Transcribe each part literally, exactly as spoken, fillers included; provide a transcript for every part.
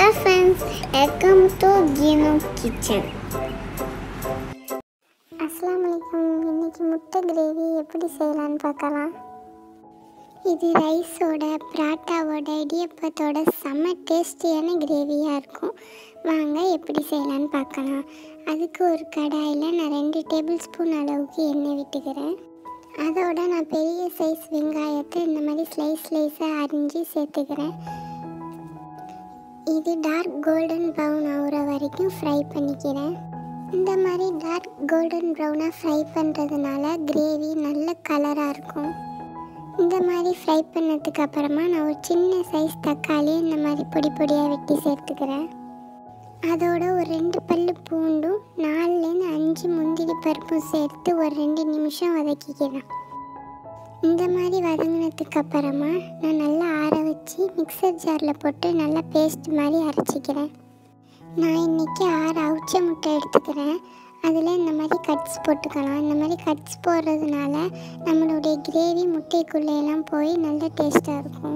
Hello friends, welcome to Gino Kitchen. Assalamualaikum. இன்னைக்கு முட்டை gravy எப்படி செய்யலாம்னு பார்க்கலாம். இது ரைஸோட, பராட்டாவோட, இடியப்பத்தோட செம்ம டேஸ்டியான கிரேவியாக இருக்கும். வாங்க எப்படி செய்யலாம்னு பார்க்கலாம். அதுக்கு ஒரு கடாயில் நான் ரெண்டு டேபிள் ஸ்பூன் அளவுக்கு எண்ணெய் விட்டுக்கிறேன். அதோட நான் பெரிய சைஸ் வெங்காயத்தை இந்த மாதிரி ஸ்லைஸ் ஸ்லைஸாக அரிஞ்சு சேர்த்துக்கிறேன். இது டார்க் கோல்டன் ப்ரௌன் ஆகிற வரைக்கும் ஃப்ரை பண்ணிக்கிறேன். இந்த மாதிரி டார்க் கோல்டன் ப்ரௌனாக ஃப்ரை பண்ணுறதுனால கிரேவி நல்ல கலராக இருக்கும். இந்த மாதிரி ஃப்ரை பண்ணதுக்கு அப்புறமா நான் ஒரு சின்ன சைஸ் தக்காளி இந்த மாதிரி பொடி பொடியாக வெட்டி சேர்த்துக்கிறேன். அதோட ஒரு ரெண்டு பல்லு பூண்டும் நாலுலேருந்து அஞ்சு முந்திரி பருப்பும் சேர்த்து ஒரு ரெண்டு நிமிஷம் வதக்கிக்கிறேன். இந்த மாதிரி வதங்கினதுக்கு அப்புறமா நான் நல்லா ஆற வச்சு மிக்சர் ஜாரில் போட்டு நல்லா பேஸ்ட் மாதிரி அரைச்சிக்கிறேன். நான் இன்றைக்கி ஆறு அவிச்ச முட்டை எடுத்துக்கிறேன். அதில் இந்த மாதிரி கட்ஸ் போட்டுக்கலாம். இந்த மாதிரி கட்ஸ் போடுறதுனால நம்மளுடைய கிரேவி முட்டைக்குள்ளேயெல்லாம் போய் நல்ல டேஸ்ட்டாக இருக்கும்.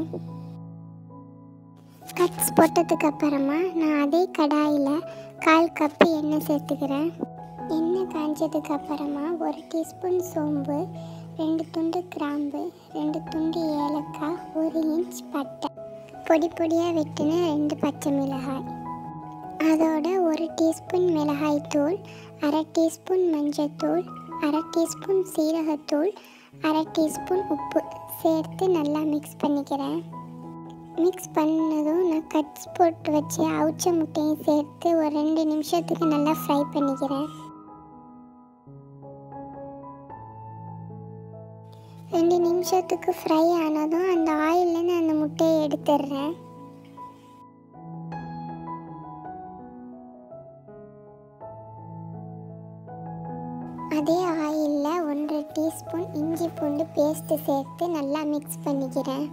கட்ஸ் போட்டதுக்கு அப்புறமா நான் அதே கடாயில் கால் கப்பு எண்ணெய் சேர்த்துக்கிறேன். எண்ணெய் காய்ஞ்சதுக்கு அப்புறமா ஒரு டீஸ்பூன் சோம்பு, ரெண்டு துண்டு கிராம்பு, ரெண்டு துண்டு ஏலக்காய், ஒரு இன்ச் பட்டை, பொடி பொடியாக வெட்டின ரெண்டு பச்சை மிளகாய், அதோட ஒரு டீஸ்பூன் மிளகாய் தூள், அரை டீஸ்பூன் மஞ்சத்தூள், அரை டீஸ்பூன் சீரகத்தூள், அரை டீஸ்பூன் உப்பு சேர்த்து நல்லா மிக்ஸ் பண்ணிக்கிறேன். மிக்ஸ் பண்ணதும் நான் கட்ஸ் போட்டு வச்சு அவிச்ச முட்டையும் சேர்த்து ஒரு ரெண்டு நிமிஷத்துக்கு நல்லா ஃப்ரை பண்ணிக்கிறேன். ரெண்டு நிமிஷத்துக்கு ஃப்ரை ஆனதும் அந்த ஆயிலேருந்து அந்த முட்டையை எடுத்துடுறேன். அதே ஆயிலில் ஒன்றரை டீஸ்பூன் இஞ்சி பூண்டு பேஸ்ட்டு சேர்த்து நல்லா மிக்ஸ் பண்ணிக்கிறேன்.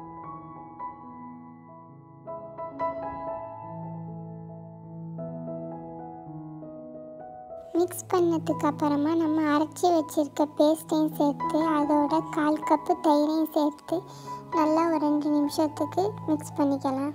மிக்ஸ் பண்ணதுக்கு அப்புறமா நம்ம அரைச்சி வச்சுருக்க பேஸ்ட்டையும் சேர்த்து அதோட கால் கப்பு தயிரையும் சேர்த்து நல்லா ஒரு ரெண்டு நிமிஷத்துக்கு மிக்ஸ் பண்ணிக்கலாம்.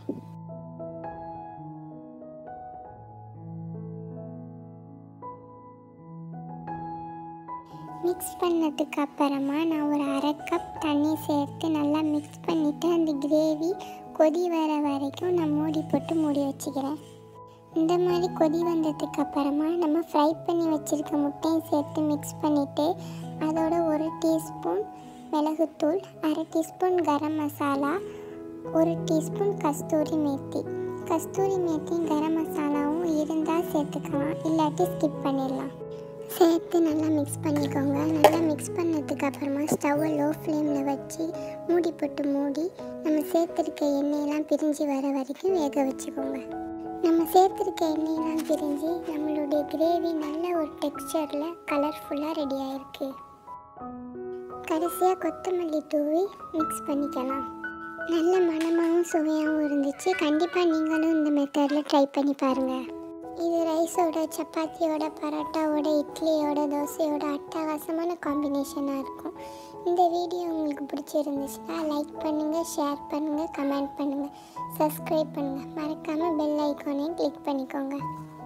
மிக்ஸ் பண்ணதுக்கு அப்புறமா நான் ஒரு அரை கப் தண்ணி சேர்த்து நல்லா மிக்ஸ் பண்ணிவிட்டு அந்த கிரேவி கொதி வர வரைக்கும் நான் மூடி போட்டு மூடி வச்சுக்கிறேன். இந்த மாதிரி கொதி வந்ததுக்கு அப்புறமா நம்ம ஃப்ரை பண்ணி வச்சுருக்க முட்டையும் சேர்த்து மிக்ஸ் பண்ணிவிட்டு அதோட ஒரு டீஸ்பூன் மிளகுத்தூள், அரை டீஸ்பூன் கரம் மசாலா, ஒரு டீஸ்பூன் கஸ்தூரி மேத்தி, கஸ்தூரி மேத்தியும் கரம் மசாலாவும் இருந்தால் சேர்த்துக்கலாம், இல்லாட்டி ஸ்கிப் பண்ணிடலாம். சேர்த்து நல்லா மிக்ஸ் பண்ணிக்கோங்க. நல்லா மிக்ஸ் பண்ணதுக்கு அப்புறமா ஸ்டவ்வை லோ ஃப்ளேமில் வச்சு மூடி போட்டு மூடி நம்ம சேர்த்துருக்க எண்ணெயெல்லாம் பிரிஞ்சு வர வரைக்கும் வேக வச்சுக்கோங்க. நம்ம சேர்த்துருக்க எண்ணெயெல்லாம் பிரிஞ்சு நம்மளுடைய கிரேவி நல்ல ஒரு டெக்ஸ்சரில் கலர்ஃபுல்லாக ரெடி ஆகிருக்கு. கடைசியாக கொத்தமல்லி தூவி மிக்ஸ் பண்ணிக்கலாம். நல்ல மணமாகவும் சுவையாகவும் இருந்துச்சு. கண்டிப்பாக நீங்களும் இந்த மெத்தடில் ட்ரை பண்ணி பாருங்கள். இது ரைஸோட, சப்பாத்தியோட, பரோட்டாவோட, இட்லியோட, தோசையோட அட்டகாசமான காம்பினேஷனாக இருக்கும். இந்த வீடியோ உங்களுக்கு பிடிச்சிருந்துச்சுன்னா லைக் பண்ணுங்கள், ஷேர் பண்ணுங்கள், கமெண்ட் பண்ணுங்கள், சப்ஸ்கிரைப் பண்ணுங்கள். மறக்காமல் பெல் ஐக்கானையும் கிளிக் பண்ணிக்கோங்க.